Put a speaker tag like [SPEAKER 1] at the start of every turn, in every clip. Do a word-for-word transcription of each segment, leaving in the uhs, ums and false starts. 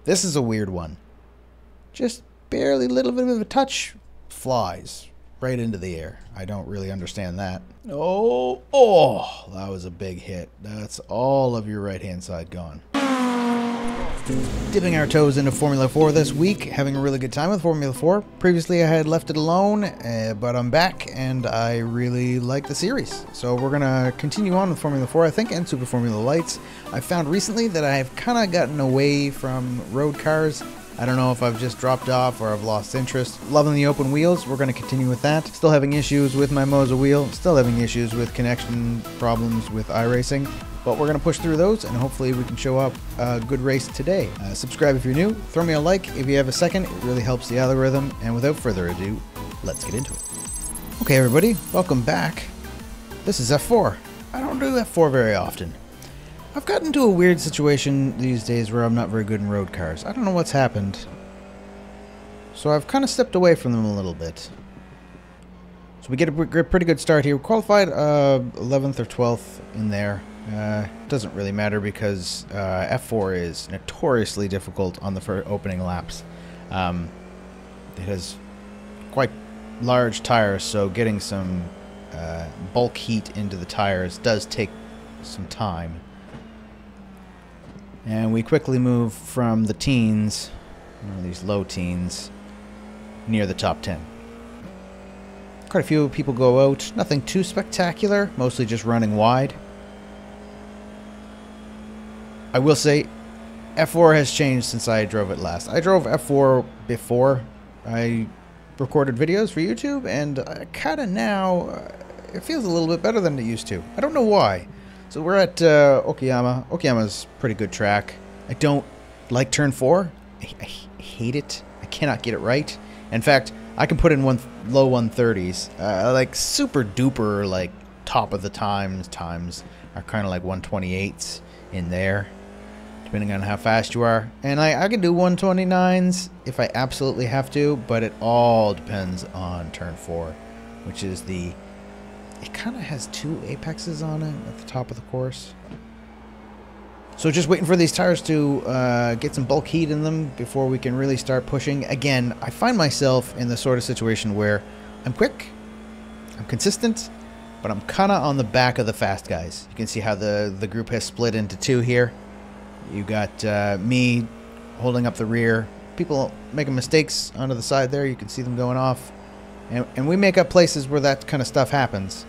[SPEAKER 1] This is a weird one. Just barely a little bit of a touch, flies right into the air. I don't really understand that. Oh, oh, that was a big hit. That's all of your right-hand side gone. Dipping our toes into Formula four this week, having a really good time with Formula four. Previously I had left it alone, uh, but I'm back and I really like the series. So we're going to continue on with Formula four, I think, and Super Formula Lights. I found recently that I've kind of gotten away from road cars. I don't know if I've just dropped off or I've lost interest. Loving the open wheels, we're going to continue with that. Still having issues with my Moza wheel, still having issues with connection problems with Iracing. But we're going to push through those, and hopefully we can show up a good race today. Uh, subscribe if you're new, throw me a like if you have a second, it really helps the algorithm, and without further ado, let's get into it. Okay everybody, welcome back. This is F four. I don't do F four very often. I've gotten into a weird situation these days where I'm not very good in road cars. I don't know what's happened. So I've kind of stepped away from them a little bit. So we get a pretty good start here. We qualified uh, eleventh or twelfth in there. Uh, doesn't really matter because uh, F four is notoriously difficult on the first opening laps. Um, it has quite large tires, so getting some uh, bulk heat into the tires does take some time. And we quickly move from the teens, or these low teens, near the top ten. Quite a few people go out. Nothing too spectacular, mostly just running wide. I will say, F four has changed since I drove it last. I drove F four before I recorded videos for YouTube, and uh, kind of now, uh, it feels a little bit better than it used to. I don't know why. So we're at uh, Okayama. Okayama's a pretty good track. I don't like turn four. I, I hate it. I cannot get it right. In fact, I can put in one low one thirties. Uh, like super duper, like top of the times times are kind of like one twenty-eights in there, depending on how fast you are. And I, I can do one twenty-nines if I absolutely have to, but it all depends on turn four, which is the, it kind of has two apexes on it at the top of the course. So just waiting for these tires to uh, get some bulk heat in them before we can really start pushing. Again, I find myself in the sort of situation where I'm quick, I'm consistent, but I'm kind of on the back of the fast guys. You can see how the, the group has split into two here. You got uh, me holding up the rear. People making mistakes onto the side there. You can see them going off. And, and we make up places where that kind of stuff happens.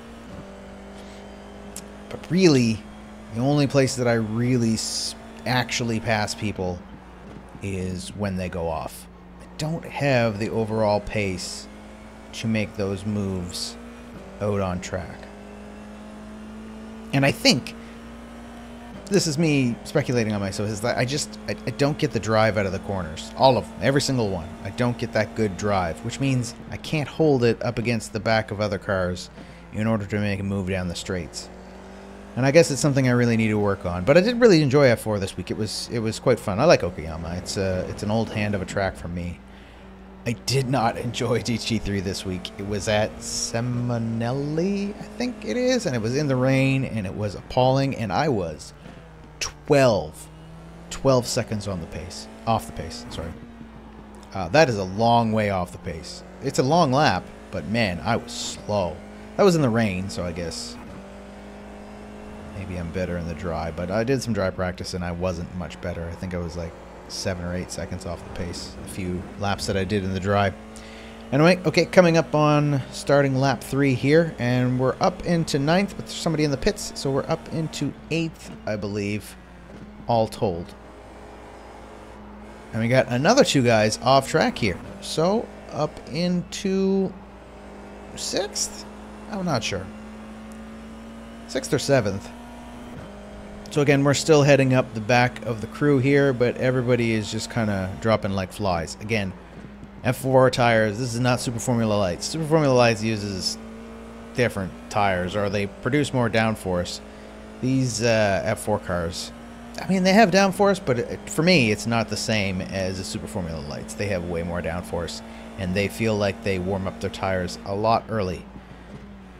[SPEAKER 1] But really, the only place that I really actually pass people is when they go off. I don't have the overall pace to make those moves out on track. And I think, this is me speculating on myself, is that I just, I, I don't get the drive out of the corners. All of them, every single one. I don't get that good drive, which means I can't hold it up against the back of other cars in order to make a move down the straights. And I guess it's something I really need to work on. But I did really enjoy F four this week. It was it was quite fun. I like Okayama. It's a, it's an old hand of a track for me. I did not enjoy G T three this week. It was at Seminelli, I think it is, and it was in the rain, and it was appalling, and I was twelve, twelve seconds on the pace, off the pace, sorry. Uh, that is a long way off the pace. It's a long lap, but man, I was slow. That was in the rain, so I guess maybe I'm better in the dry, but I did some dry practice and I wasn't much better. I think I was like seven or eight seconds off the pace, a few laps that I did in the dry. Anyway, okay, coming up on starting lap three here, and we're up into ninth, but there's somebody in the pits, so we're up into eighth, I believe, all told. And we got another two guys off track here, so up into sixth? I'm not sure. Sixth or seventh. So again, we're still heading up the back of the crew here, but everybody is just kind of dropping like flies. Again, F four tires, this is not Super Formula Lights. Super Formula Lights uses different tires, or they produce more downforce. These uh, F four cars, I mean, they have downforce, but it, for me, it's not the same as the Super Formula Lights. They have way more downforce, and they feel like they warm up their tires a lot early.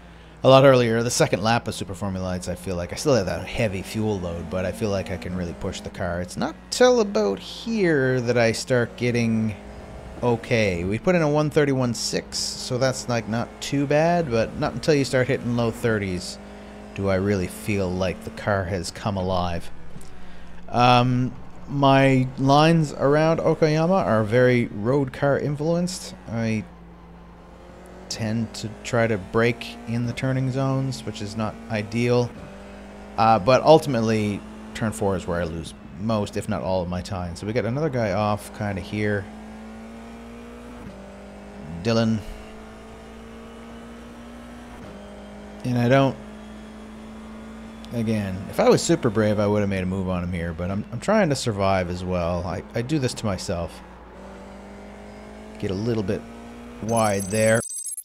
[SPEAKER 1] a lot earlier. The second lap of Super Formula Lights, I feel like I still have that heavy fuel load, but I feel like I can really push the car. It's not till about here that I start getting okay. We put in a one thirty-one point six, so that's like not too bad, but not until you start hitting low thirties do I really feel like the car has come alive. Um, my lines around Okayama are very road car influenced. I tend to try to brake in the turning zones, which is not ideal. Uh, but ultimately, turn four is where I lose most, if not all of my time. So we got another guy off kind of here. Dylan. And I don't... Again, if I was super brave, I would have made a move on him here, but I'm, I'm trying to survive as well. I, I do this to myself. Get a little bit wide there.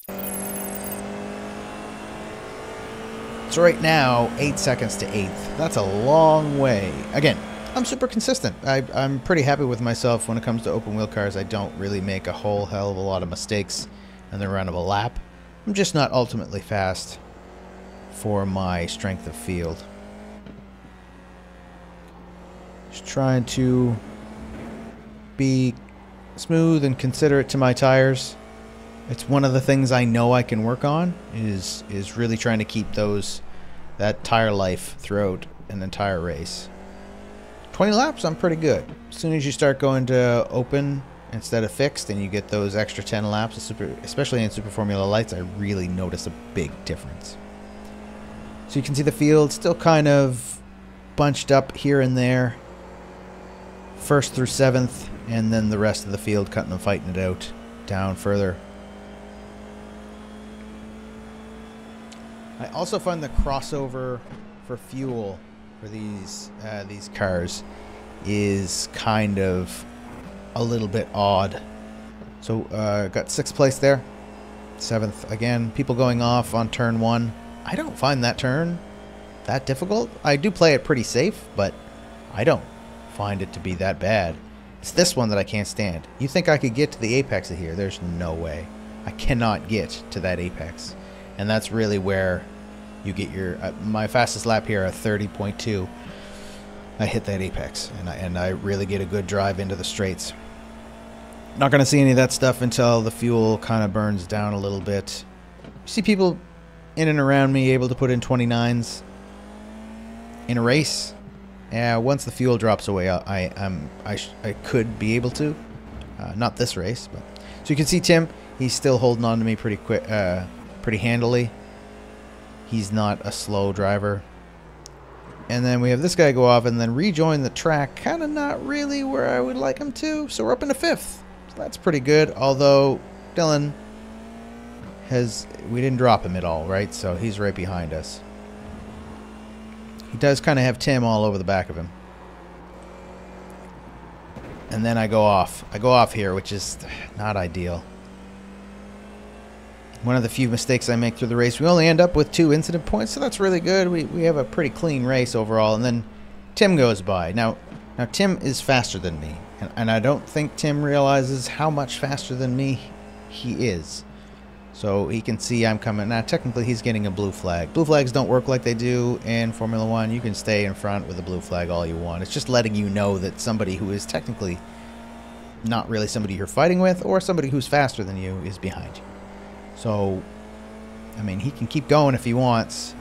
[SPEAKER 1] So right now, eight seconds to eighth. That's a long way. Again, I'm super consistent. I, I'm pretty happy with myself when it comes to open wheel cars. I don't really make a whole hell of a lot of mistakes in the run of a lap. I'm just not ultimately fast for my strength of field. Just trying to be smooth and considerate to my tires. It's one of the things I know I can work on is is really trying to keep those that tire life throughout an entire race. twenty laps, I'm pretty good. As soon as you start going to open instead of fixed and you get those extra ten laps, of super, especially in Super Formula Lights, I really notice a big difference. So you can see the field still kind of bunched up here and there. First through seventh, and then the rest of the field cutting and fighting it out down further. I also find the crossover for fuel for these uh, these cars is kind of a little bit odd. So uh, got sixth place there, seventh again. People going off on turn one. I don't find that turn that difficult. I do play it pretty safe, but I don't find it to be that bad. It's this one that I can't stand. You think I could get to the apex of here? There's no way. I cannot get to that apex. And that's really where you get your... Uh, my fastest lap here at thirty point two. I hit that apex. And I, and I really get a good drive into the straights. Not going to see any of that stuff until the fuel kind of burns down a little bit. You see people in and around me able to put in twenty-nines in a race. Yeah, once the fuel drops away, I, I, um, I, sh I could be able to. Uh, not this race. But. So you can see Tim, he's still holding on to me pretty quick. Uh, pretty handily. He's not a slow driver. And then we have this guy go off and then rejoin the track. Kind of not really where I would like him to. So we're up into fifth. So that's pretty good. Although Dylan has... We didn't drop him at all, right? So he's right behind us. He does kind of have Tim all over the back of him. And then I go off. I go off here, which is not ideal. One of the few mistakes I make through the race. We only end up with two incident points, so that's really good. We, we have a pretty clean race overall. And then Tim goes by. Now, now Tim is faster than me. And, and I don't think Tim realizes how much faster than me he is. So he can see I'm coming. Now, technically, he's getting a blue flag. Blue flags don't work like they do in Formula One. You can stay in front with a blue flag all you want. It's just letting you know that somebody who is technically not really somebody you're fighting with or somebody who's faster than you is behind you. So, I mean, he can keep going if he wants.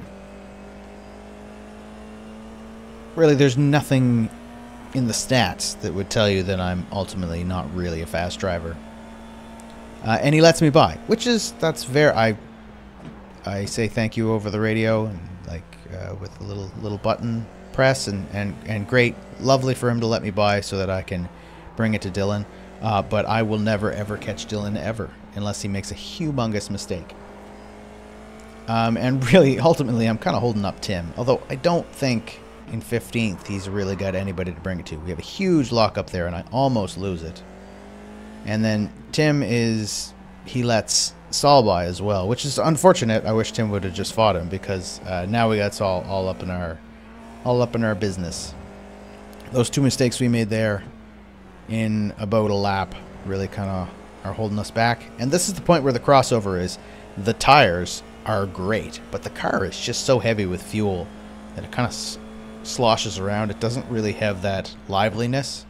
[SPEAKER 1] Really, there's nothing in the stats that would tell you that I'm ultimately not really a fast driver. Uh, and he lets me by, which is, that's very, I I say thank you over the radio, and like uh, with a little little button press, and, and, and great, lovely for him to let me by so that I can bring it to Dylan. Uh, but I will never, ever catch Dylan, ever, unless he makes a humongous mistake. Um, and really, ultimately, I'm kind of holding up Tim, although I don't think in fifteenth he's really got anybody to bring it to. We have a huge lock up there, and I almost lose it. And then Tim is, he lets Saul by as well, which is unfortunate. I wish Tim would have just fought him, because uh, now we got Saul all up in our, all up in our business. Those two mistakes we made there in about a lap really kind of are holding us back. And this is the point where the crossover is. The tires are great, but the car is just so heavy with fuel that it kind of s sloshes around. It doesn't really have that liveliness.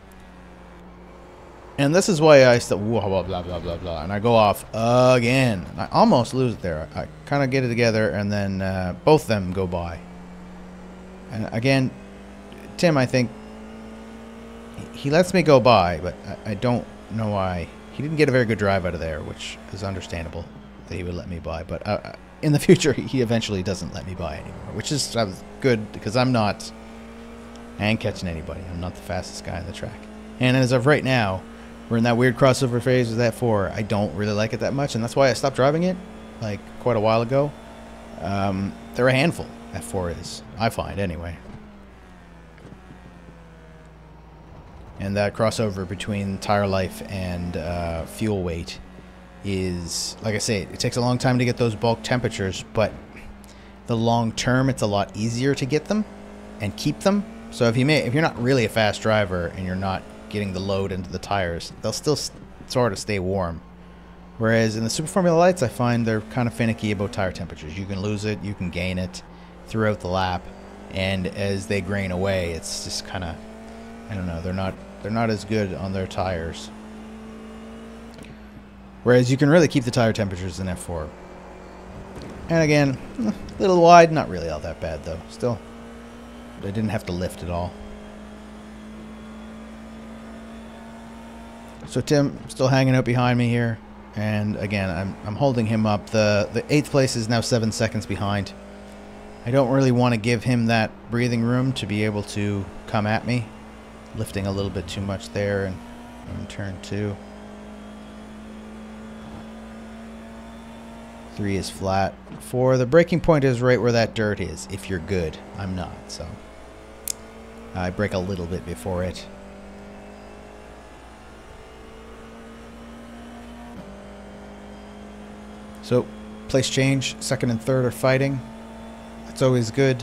[SPEAKER 1] And this is why I still blah blah blah blah blah blah, and I go off again. I almost lose it there. I kind of get it together, and then uh, both of them go by. And again, Tim, I think he lets me go by, but I, I don't know why. He didn't get a very good drive out of there, which is understandable that he would let me by. But uh, in the future, he eventually doesn't let me by anymore, which is uh, good because I'm not. I ain't catching anybody. I'm not the fastest guy on the track. And as of right now, we're in that weird crossover phase with F four. I don't really like it that much, and that's why I stopped driving it, like, quite a while ago. Um, they're a handful, F four is. I find, anyway. And that crossover between tire life and uh, fuel weight is, like I say, it takes a long time to get those bulk temperatures, but the long term, it's a lot easier to get them and keep them. So if you may, if you're not really a fast driver and you're not getting the load into the tires, they'll still sort of stay warm. Whereas in the Super Formula Lights, I find they're kind of finicky about tire temperatures. You can lose it, you can gain it throughout the lap, and as they grain away, it's just kind of, I don't know, they're not they're not as good on their tires. Whereas you can really keep the tire temperatures in F four. And again, a little wide, not really all that bad though. Still, I didn't have to lift at all. So Tim still hanging out behind me here, and again I'm I'm holding him up. The the eighth place is now seven seconds behind. I don't really want to give him that breathing room to be able to come at me, lifting a little bit too much there, and in turn two. Three is flat. Four, the braking point is right where that dirt is. If you're good, I'm not, so I brake a little bit before it. So, place change, second and third are fighting. That's always good.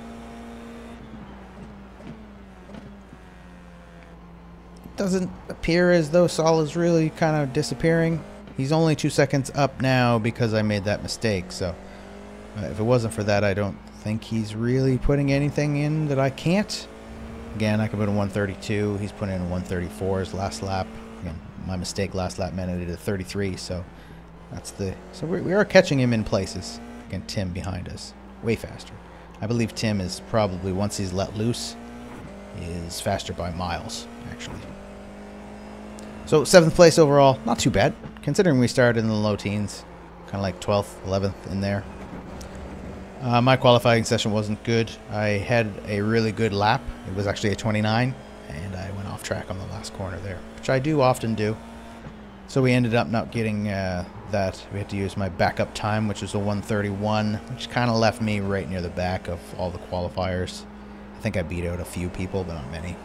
[SPEAKER 1] Doesn't appear as though Saul is really kind of disappearing. He's only two seconds up now because I made that mistake. So, uh, if it wasn't for that, I don't think he's really putting anything in that I can't. Again, I could put in one thirty-two. He's putting in one thirty-four his last lap. Again, my mistake last lap meant I did a thirty-three, so... That's the so we, we are catching him in places. Again, Tim behind us, way faster. I believe Tim is probably, once he's let loose, is faster by miles actually. So seventh place overall, not too bad considering we started in the low teens, kind of like twelfth, eleventh in there. Uh, my qualifying session wasn't good. I had a really good lap. It was actually a twenty-nine, and I went off track on the last corner there, which I do often do. So we ended up not getting uh, that. We had to use my backup time, which was a one thirty-one, which kind of left me right near the back of all the qualifiers. I think I beat out a few people, but not many.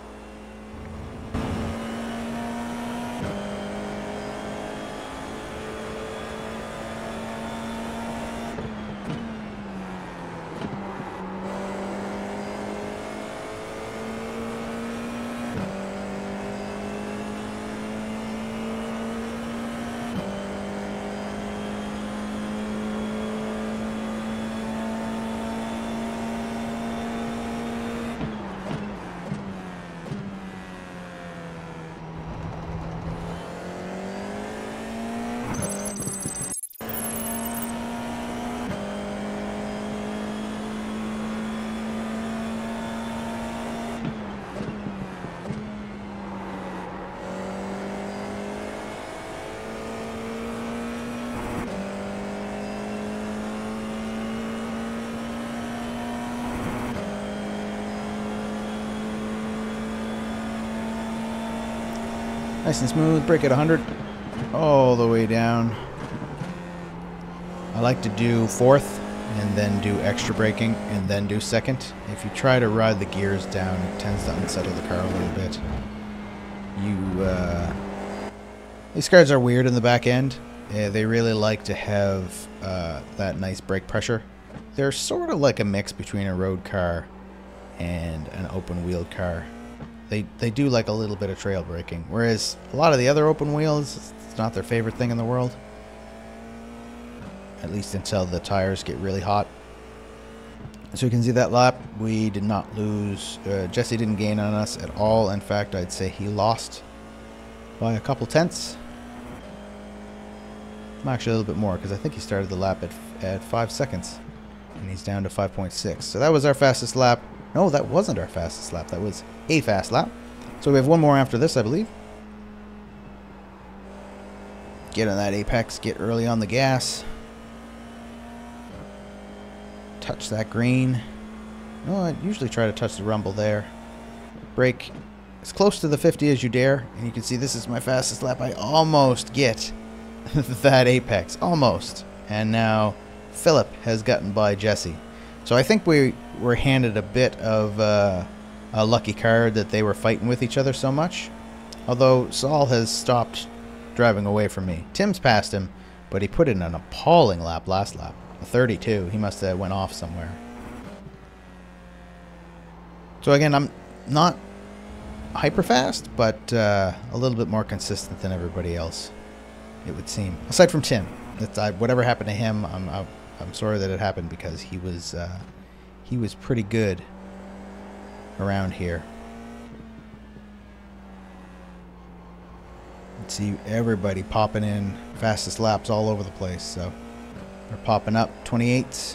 [SPEAKER 1] Nice and smooth, brake at one hundred, all the way down. I like to do fourth, and then do extra braking, and then do second. If you try to ride the gears down, it tends to unsettle the car a little bit. You, uh... These cars are weird in the back end. Uh, they really like to have uh, that nice brake pressure. They're sort of like a mix between a road car and an open-wheeled car. They, they do like a little bit of trail braking, whereas a lot of the other open wheels, it's not their favorite thing in the world. at least until the tires get really hot. So you can see that lap, we did not lose. Uh, Jesse didn't gain on us at all. In fact, I'd say he lost by a couple tenths. Actually, a little bit more, because I think he started the lap at, at five seconds. And he's down to five point six. So that was our fastest lap. No, that wasn't our fastest lap. That was a fast lap. So we have one more after this, I believe. Get on that apex. Get early on the gas. Touch that green. No, I usually try to touch the rumble there. Brake as close to the fifty as you dare. And you can see this is my fastest lap. I almost get that apex. Almost. And now Philip has gotten by Jesse. So I think we were handed a bit of uh, a lucky card that they were fighting with each other so much. Although Saul has stopped driving away from me. Tim's passed him, but he put in an appalling lap last lap. A thirty-two. He must have went off somewhere. So again, I'm not hyper fast, but uh, a little bit more consistent than everybody else, it would seem. Aside from Tim. That's, I, whatever happened to him, I'm, I'm, I'm sorry that it happened, because he was, uh, he was pretty good around here. Let's see everybody popping in fastest laps all over the place. So they're popping up twenty-eights.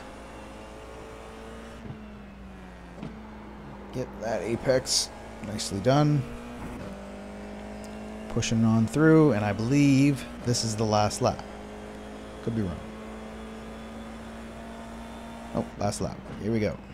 [SPEAKER 1] Get that apex. Nicely done. Pushing on through, and I believe this is the last lap. Could be wrong. Oh, last lap. Here we go.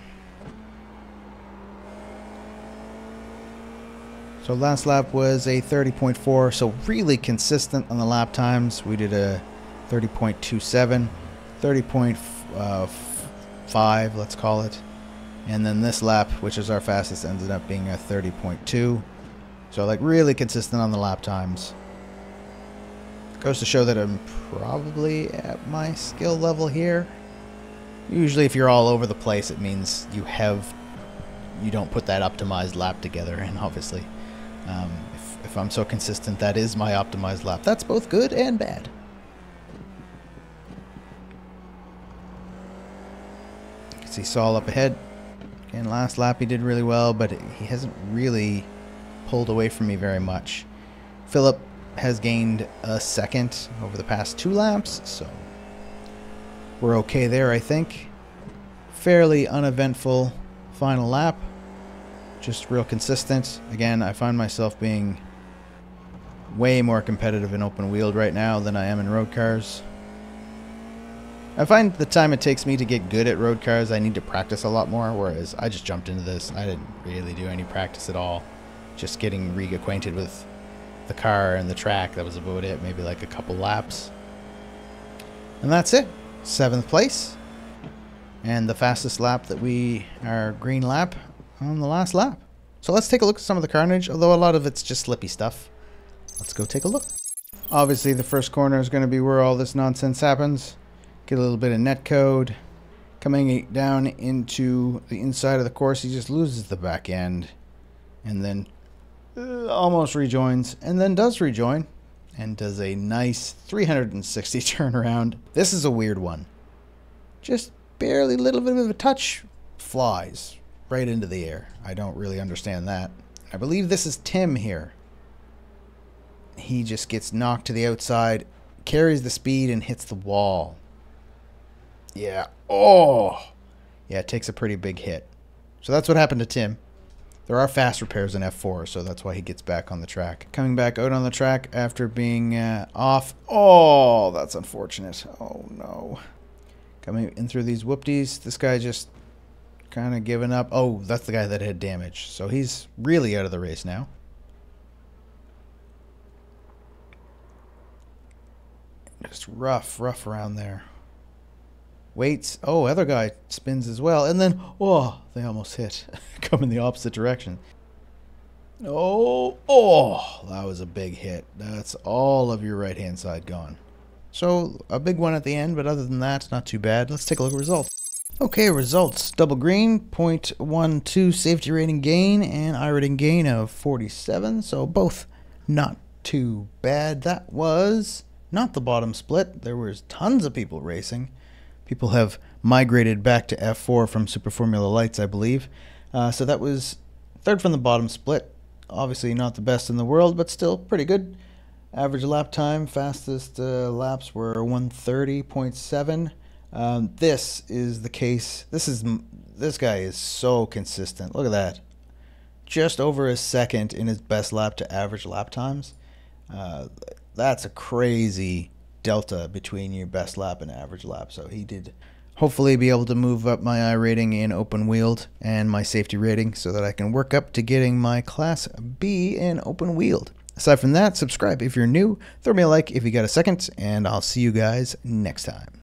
[SPEAKER 1] So last lap was a thirty point four, so really consistent on the lap times. We did a thirty point two seven, thirty point five, let's call it. And then this lap, which is our fastest, ended up being a thirty point two. So like really consistent on the lap times. Goes to show that I'm probably at my skill level here. Usually if you're all over the place, it means you have, you don't put that optimized lap together. And obviously, um, if, if I'm so consistent, that is my optimized lap. That's both good and bad. You can see Saul up ahead. Again, last lap he did really well, but he hasn't really pulled away from me very much. Philip has gained a second over the past two laps, so we're okay there, I think. Fairly uneventful final lap. Just real consistent. Again, I find myself being way more competitive in open wheeled right now than I am in road cars. I find the time it takes me to get good at road cars, I need to practice a lot more, whereas I just jumped into this. I didn't really do any practice at all. Just getting reacquainted with the car and the track, that was about it. Maybe like a couple laps. And that's it. Seventh place. And the fastest lap that we, our green lap on the last lap. So let's take a look at some of the carnage, although a lot of it's just slippy stuff. Let's go take a look. Obviously the first corner is going to be where all this nonsense happens. Get a little bit of netcode. Coming down into the inside of the course, he just loses the back end. And then uh, almost rejoins. And then does rejoin. And does a nice three hundred sixty turnaround. This is a weird one. Just barely a little bit of a touch. Flies right into the air. I don't really understand that. I believe this is Tim here. He just gets knocked to the outside. Carries the speed and hits the wall. Yeah. Oh. Yeah, it takes a pretty big hit. So that's what happened to Tim. There are fast repairs in F four, so that's why he gets back on the track. Coming back out on the track after being uh, off. Oh, that's unfortunate. Oh, no. Coming in through these whoopties. This guy just kind of giving up. Oh, that's the guy that had damage. So he's really out of the race now. Just rough, rough around there. Waits. Oh, other guy spins as well. And then, oh, they almost hit. Come in the opposite direction. Oh, oh, that was a big hit. That's all of your right-hand side gone. So, a big one at the end, but other than that, not too bad. Let's take a look at results. Okay, results. Double green, zero point one two safety rating gain, and I rating gain of forty-seven. So, both not too bad. That was not the bottom split. There was tons of people racing. People have migrated back to F four from Super Formula Lights, I believe. Uh, so that was third from the bottom split. Obviously not the best in the world, but still pretty good. Average lap time, fastest uh, laps were one thirty point seven. Um, this is the case. This is this guy is so consistent. Look at that. Just over a second in his best lap to average lap times. Uh, that's a crazy delta between your best lap and average lap. So he did hopefully be able to move up my I rating in open wheeled and my safety rating so that I can work up to getting my class B in open wheeled. Aside from that, subscribe if you're new, throw me a like if you got a second, and I'll see you guys next time.